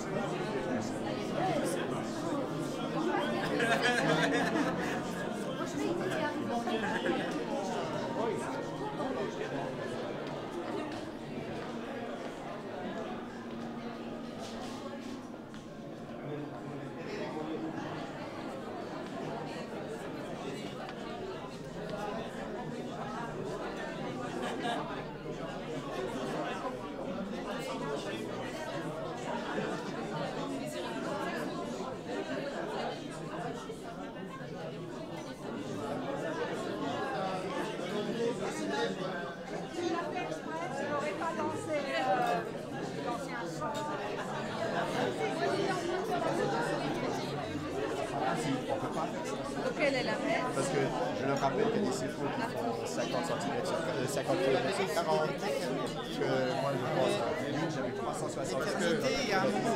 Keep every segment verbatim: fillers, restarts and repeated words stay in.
Quelle est la messe? Parce que je le rappelle que les sifflots qui font cinquante centimètres sur cinquante kilomètres sur quarante, que moi je pense à lui, j'avais trois cent soixante. Est-ce que il y a un moment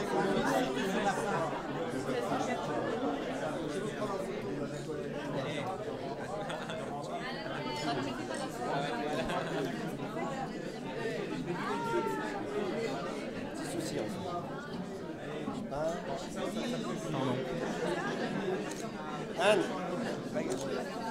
c'est souci en fait. Pardon. Anne.